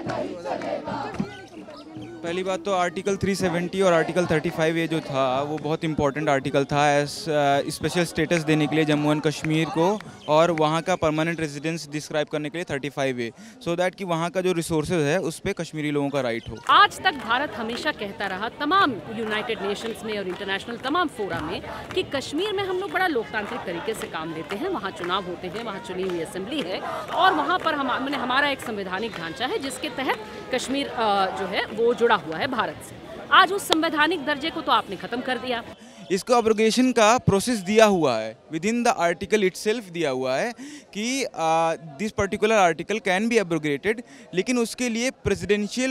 पहली बात तो आर्टिकल 370 और आर्टिकल 35 ये जो था वो बहुत इंपॉर्टेंट आर्टिकल था स्पेशल स्टेटस देने के लिए जम्मू एंड कश्मीर को और वहाँ का परमानेंट रेजिडेंस डिस्क्राइब करने के लिए 35A सो दैट कि वहाँ का जो रिसोर्सेज है उस पर कश्मीरी लोगों का राइट हो। आज तक भारत हमेशा कहता रहा तमाम यूनाइटेड नेशंस में और इंटरनेशनल तमाम फोरम में कि कश्मीर में हम लोग बड़ा लोकतांत्रिक तरीके से काम लेते हैं, वहाँ चुनाव होते हैं, वहाँ चुनी हुई असेंबली है और वहाँ पर हमारा एक संवैधानिक ढांचा है जिसके तहत कश्मीर जो है वो जुड़ा हुआ है भारत से। आज उस संवैधानिक दर्जे को तो आपने खत्म कर दिया। इसको अब्रोगेशन का प्रोसेस दिया हुआ है, within the article itself दिया हुआ है कि this particular article can be abrogated, लेकिन उसके लिए प्रेसिडेंशियल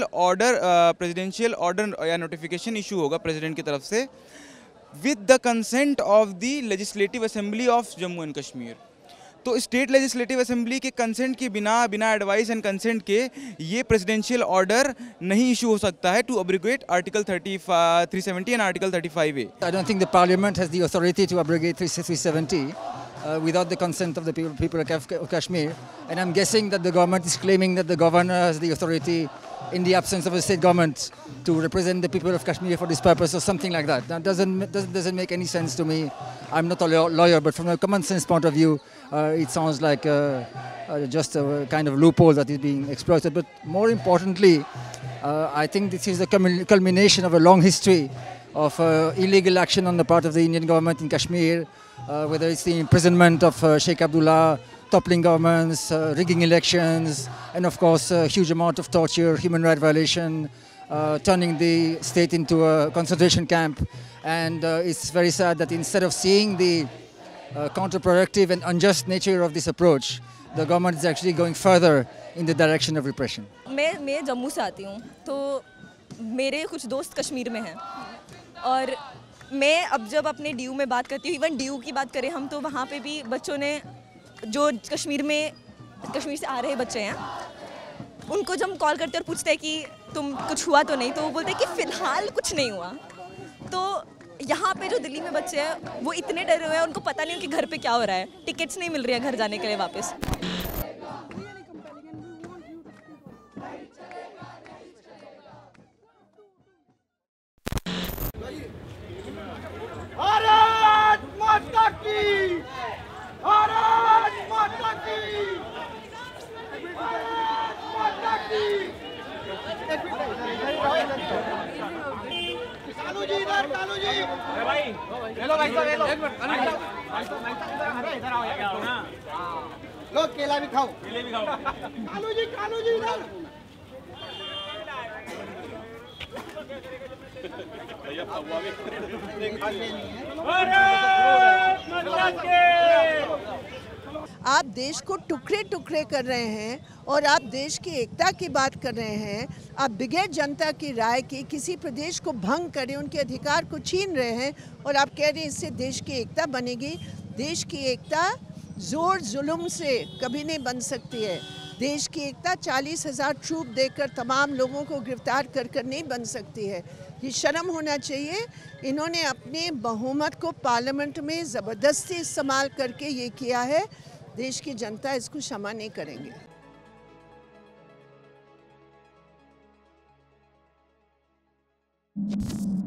ऑर्डर या नोटिफिकेशन इशू होगा प्रेसिडेंट की तरफ से with the consent of the legislative assembly of Jammu and Kashmir. तो स्टेट लेजिस्लेटिव असेंबली के कंसेंट के बिना एडवाइस एंड कंसेंट के ये प्रेसिडेंशियल ऑर्डर नहीं इशू हो सकता है to abrogate article 370 and article 35A। I don't think the parliament has the authority to abrogate 370 without the consent of the people of Kashmir, and I'm guessing that the government is claiming that the governor has the authority in the absence of a state government to represent the people of Kashmir for this purpose or something like that. That doesn't make any sense to me. I'm not a lawyer, but from a common sense point of view, it sounds like just a kind of loophole that is being exploited. But more importantly, I think this is the culmination of a long history of illegal action on the part of the Indian government in Kashmir, whether it's the imprisonment of Sheikh Abdullah, toppling governments, rigging elections, and of course a huge amount of torture, human rights violation, turning the state into a concentration camp. And it's very sad that instead of seeing the counterproductive and unjust nature of this approach, the government is actually going further in the direction of repression. मैं जम्मू से आती हूँ, तो मेरे कुछ दोस्त कश्मीर में हैं और मैं अब जब अपने ड्यू में बात करती हूँ, इवन ड्यू की बात करें हम, तो वहाँ पे भी बच्चों ने जो कश्मीर से आ रहे बच्चे हैं उनको जब हम कॉल करते हैं और पूछते हैं कि तुम कुछ हुआ तो नहीं, तो वो बोलते हैं कि फ़िलहाल कुछ नहीं हुआ। तो यहाँ पे जो दिल्ली में बच्चे हैं वो इतने डरे हुए हैं, उनको पता नहीं उनके घर पे क्या हो रहा है, टिकट्स नहीं मिल रही है घर जाने के लिए वापस। भारत माता की, भारत माता की, भारत माता की। कालू जी इधर, कालू जी। भाई, ले लो भाई साहब, ले लो। इधर आओ ना। लो केला भी खाओ। केले भी खाओ। कालू जी इधर। आप देश को टुकड़े टुकड़े कर रहे हैं और आप देश की एकता की बात कर रहे हैं। आप बगैर जनता की राय के किसी प्रदेश को भंग करें, उनके अधिकार को छीन रहे हैं और आप कह रहे हैं इससे देश की एकता बनेगी। देश की एकता जोर जुल्म से कभी नहीं बन सकती है। देश की एकता 40,000 ट्रूप देकर तमाम लोगों को गिरफ्तार कर नहीं बन सकती है। ये शर्म होना चाहिए। इन्होंने अपने बहुमत को पार्लियामेंट में ज़बरदस्ती इस्तेमाल करके ये किया है। देश की जनता इसको क्षमा नहीं करेंगे।